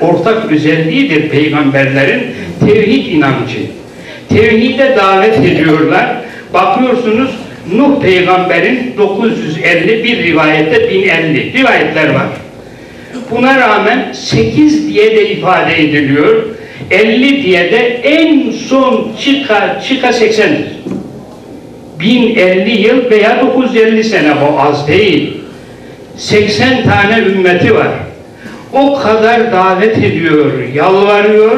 ortak özelliğidir peygamberlerin tevhid inancı. Tevhide davet ediyorlar. Bakıyorsunuz Nuh peygamberin 950, bir rivayette 1050 rivayetler var. Buna rağmen 8 diye de ifade ediliyor. 50 diye de en son çıka 80'dir. 1050 yıl veya 950 sene, bu az değil. 80 tane ümmeti var. O kadar davet ediyor, yalvarıyor.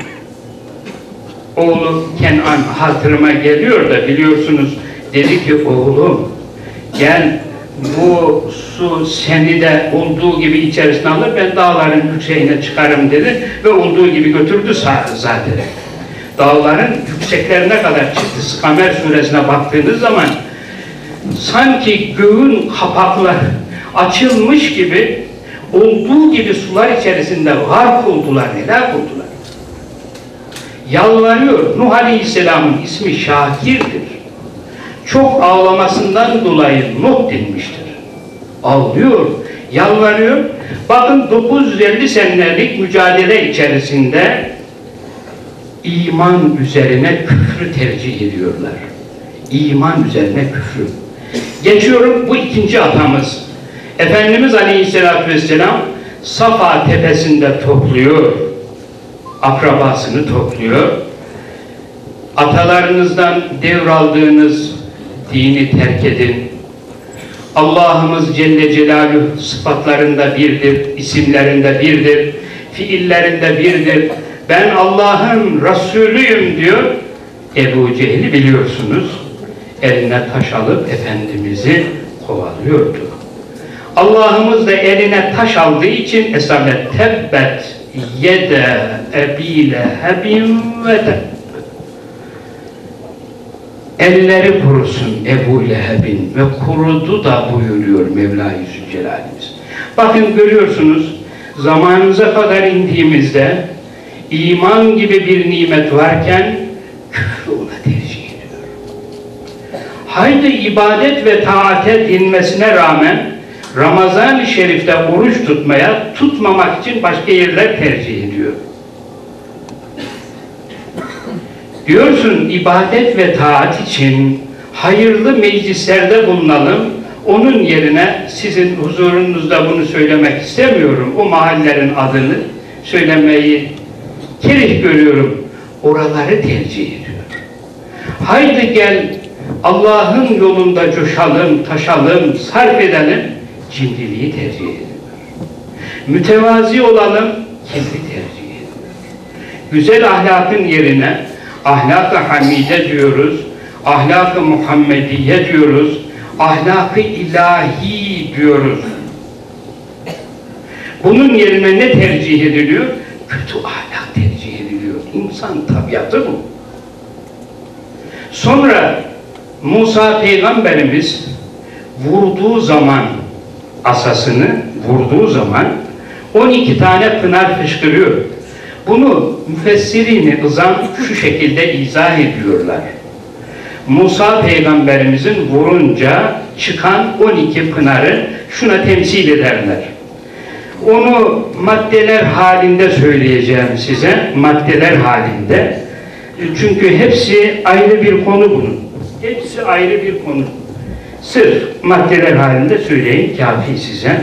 Oğlu Kenan hatırıma geliyor da biliyorsunuz, dedi ki oğlum gel, bu su seni de olduğu gibi içerisine alır, ben dağların yükseğine çıkarım dedi ve olduğu gibi götürdü zaten. Dağların yükseklerine kadar çıktı. Kamer suresine baktığınız zaman sanki göğün kapakları açılmış gibi, olduğu gibi sular içerisinde gark oldular, helak oldular. Yalvarıyor. Nuh Aleyhisselam'ın ismi Şakir'dir. Çok ağlamasından dolayı Nuh denmiştir. Ağlıyor, yalvarıyor. Bakın 950 senelik mücadele içerisinde iman üzerine küfrü tercih ediyorlar. İman üzerine küfrü. Geçiyorum, bu ikinci atamız. Efendimiz Aleyhisselatü Vesselam Safa tepesinde topluyor. Akrabasını topluyor. Atalarınızdan devraldığınız dini terk edin. Allah'ımız Celle Celaluhu sıfatlarında birdir, isimlerinde birdir, fiillerinde birdir. Ben Allah'ın Resulüyüm diyor. Ebu Cehil'i biliyorsunuz. Eline taş alıp Efendimiz'i kovalıyordu. Allah'ımız da eline taş aldığı için esamet tebbet yede ebi lehebin ve tebbet. Elleri kurusun Ebu Leheb'in ve kurudu da buyuruyor Mevla-i Zülcelal'imiz. Bakın görüyorsunuz, zamanımıza kadar indiğimizde iman gibi bir nimet varken küfrü ona tercih ediyor. Haydi ibadet ve taate dinmesine rağmen Ramazan-ı Şerif'te oruç tutmaya, tutmamak için başka yerler tercih ediyor. Diyorsun ibadet ve taat için hayırlı meclislerde bulunalım. Onun yerine sizin huzurunuzda bunu söylemek istemiyorum. O mahallenin adını söylemeyi kerih görüyorum. Oraları tercih ediyor. Haydi gel Allah'ın yolunda coşalım, taşalım, sarf edelim. Cimriliği tercih ediyor. Mütevazi olalım, kibri tercih ediyor. Güzel ahlakın yerine ahlak-ı hamide diyoruz, ahlak-ı Muhammediye diyoruz, ahlak-ı ilahi diyoruz. Bunun yerine ne tercih ediliyor? Kötü ahlak tercih ediliyor. İnsan tabiatı bu. Sonra Musa Peygamberimiz vurduğu zaman, asasını vurduğu zaman 12 tane pınar fışkırıyor. Bunu müfessirini ızam şu şekilde izah ediyorlar. Musa Peygamberimizin vurunca çıkan 12 pınarı şuna temsil ederler. Onu maddeler halinde söyleyeceğim size, maddeler halinde. Çünkü hepsi ayrı bir konu bunun. Hepsi ayrı bir konu. Sırf maddeler halinde söyleyeyim, kafi size.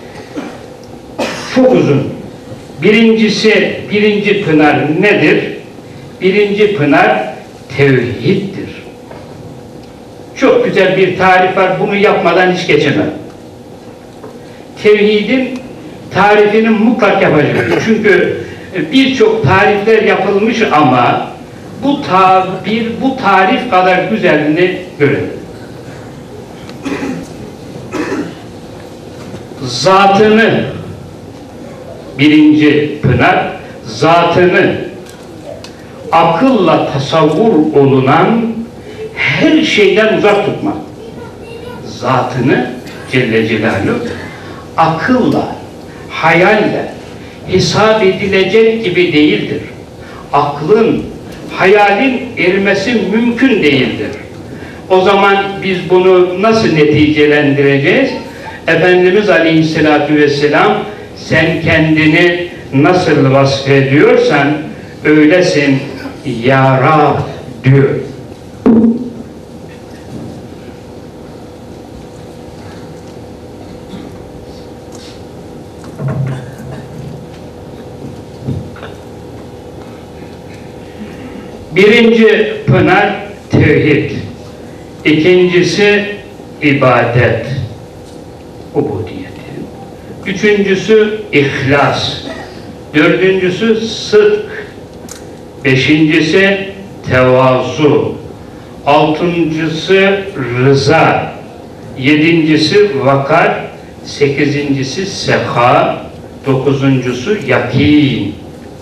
Çok uzun. Birincisi, birinci pınar nedir? Birinci pınar tevhiddir. Çok güzel bir tarif var, bunu yapmadan hiç geçemem. Tevhidin tarifini mutlak yapacağım. Çünkü birçok tarifler yapılmış ama bu tarif kadar güzelini görün. Zatını, birinci pınar, zatını akılla tasavvur olunan her şeyden uzak tutmak. Zatını Celle Celaluhu akılla, hayalle hesap edilecek gibi değildir. Aklın, hayalin ermesi mümkün değildir. O zaman biz bunu nasıl neticelendireceğiz? Efendimiz Aleyhisselatü Vesselam sen kendini nasıl vasfediyorsan öylesin ya Rab diyor. Birinci pınar tevhid, ikincisi ibadet, ubudiyeti, üçüncüsü ihlas, dördüncüsü sıdk, beşincisi tevazu, altıncısı rıza, yedincisi vakar, sekizincisi seha, dokuzuncusu yakin,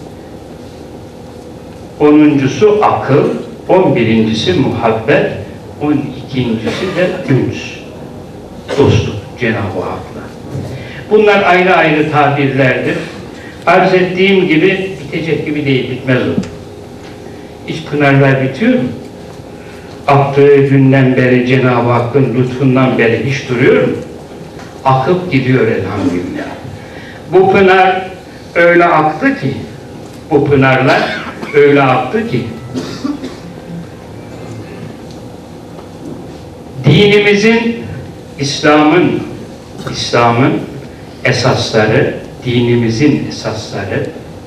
onuncusu akıl, 11'incisi muhabbet, 12'incisi de üns, dostluk Cenab-ı Hak'la. Bunlar ayrı ayrı tabirlerdir. Arz ettiğim gibi bitecek gibi değil, bitmez o. Hiç pınarlar bitiyor mu? Aktığı günden beri Cenab-ı Hakk'ın lütfundan beri hiç duruyor mu? Akıp gidiyor elhamdülillah. Bu pınar öyle aktı ki, bu pınarlar öyle aktı ki dinimizin, İslam'ın esasları, dinimizin esasları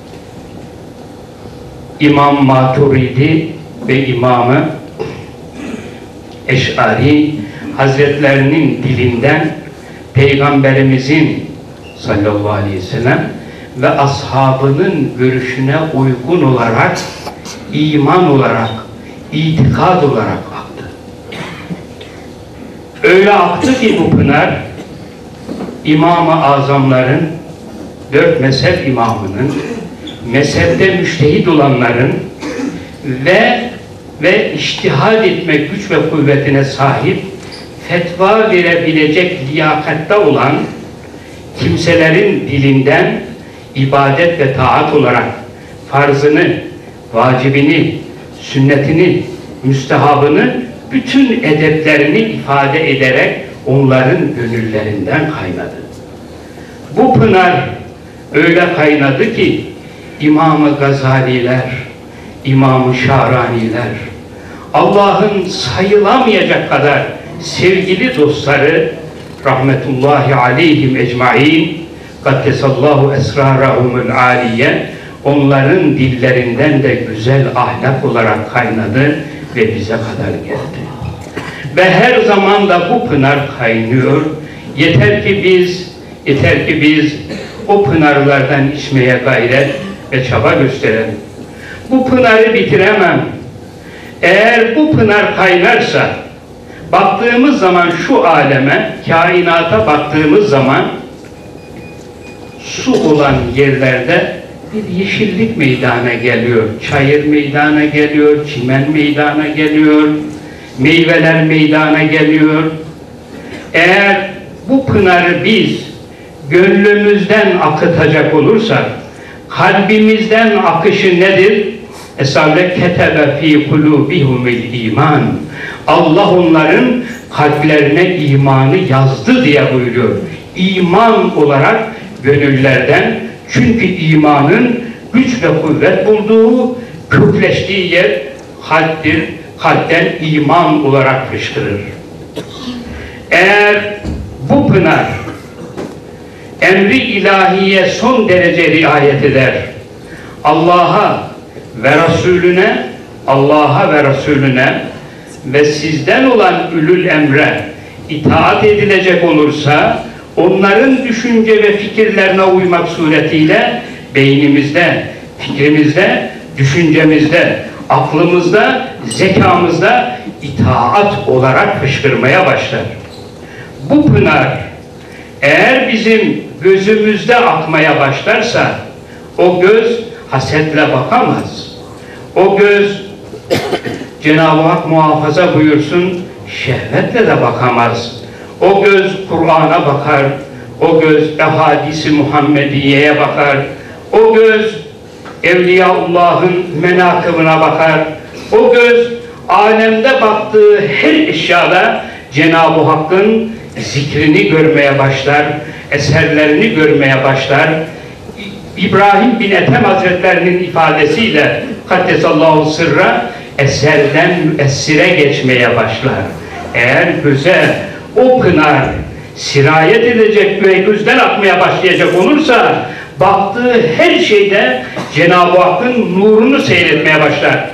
İmam Maturidi ve İmam-ı Eş'ari Hazretlerinin dilinden Peygamberimizin sallallahu aleyhi ve sellem ve ashabının görüşüne uygun olarak, iman olarak, itikad olarak aktı. Öyle aktı ki bu pınar, İmam-ı Azamların, 4 mezhep imamının, mezhepte müştehid olanların ve içtihad etme güç ve kuvvetine sahip, fetva verebilecek liyakatte olan kimselerin dilinden ibadet ve taat olarak farzını, vacibini, sünnetini, müstehabını, bütün edeplerini ifade ederek onların gönüllerinden kaynadı. Bu pınar öyle kaynadı ki İmam-ı Gazaliler, İmam-ı Şahraniler, Allah'ın sayılamayacak kadar sevgili dostları rahmetullahi aleyhim ecmaîn, kaddesallahu esrarahumul aliye, onların dillerinden de güzel ahlak olarak kaynadı ve bize kadar geldi. Ve her zaman da bu pınar kaynıyor. Yeter ki biz o pınarlardan içmeye gayret ve çaba gösterelim. Bu pınarı bitiremem. Eğer bu pınar kaynarsa, baktığımız zaman şu aleme, kainata baktığımız zaman su olan yerlerde bir yeşillik meydana geliyor. Çayır meydana geliyor, çimen meydana geliyor, meyveler meydana geliyor. Eğer bu pınarı biz gönlümüzden akıtacak olursak, kalbimizden akışı nedir? Esale ketebe fi kulubihumul iman. Allah onların kalplerine imanı yazdı diye buyuruyor. İman olarak gönüllerden, çünkü imanın güç ve kuvvet bulduğu, kökleştiği yer kalptir. Kalpten iman olarak fışkırır. Eğer bu pınar emri ilahiye son derece riayet eder, Allah'a ve Resulüne ve sizden olan ülül emre itaat edilecek olursa, onların düşünce ve fikirlerine uymak suretiyle beynimizde, fikrimizde, düşüncemizde, aklımızda, zekamızda itaat olarak fışkırmaya başlar. Bu pınar eğer bizim gözümüzde akmaya başlarsa, o göz hasetle bakamaz. O göz, Cenab-ı Hak muhafaza buyursun, şehvetle de bakamaz. O göz Kur'an'a bakar, o göz ehadis-i Muhammediye'ye bakar, o göz Evliyaullah'ın menakıbına bakar, o göz alemde baktığı her eşyada Cenab-ı Hakk'ın zikrini görmeye başlar, eserlerini görmeye başlar, İbrahim bin Ethem Hazretlerinin ifadesiyle Kaddesallahu sırra eserden müessire geçmeye başlar. Eğer göze o pınar sirayet edecek ve gözden akmaya başlayacak olursa baktığı her şeyde Cenab-ı Hakk'ın nurunu seyretmeye başlar.